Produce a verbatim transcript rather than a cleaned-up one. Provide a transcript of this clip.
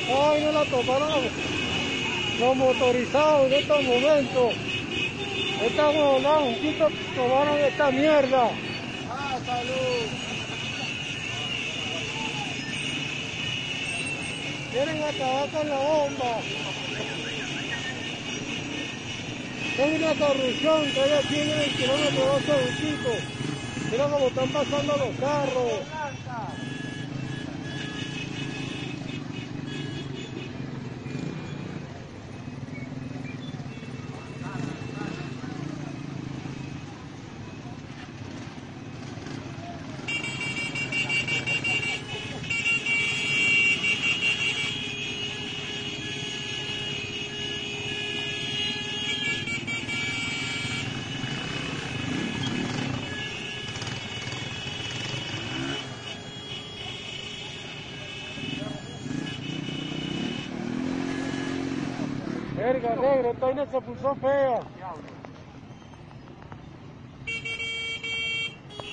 Ay, no la toparon los motorizados en estos momentos. Estamos hablando, un poquito tomaron esta mierda. Ah, salud. Quieren acabar con la bomba. Es una corrupción que hay aquí en el kilómetro doce de Chico. Mira cómo están pasando los carros. Verga, negro, esta vaina se puso fea.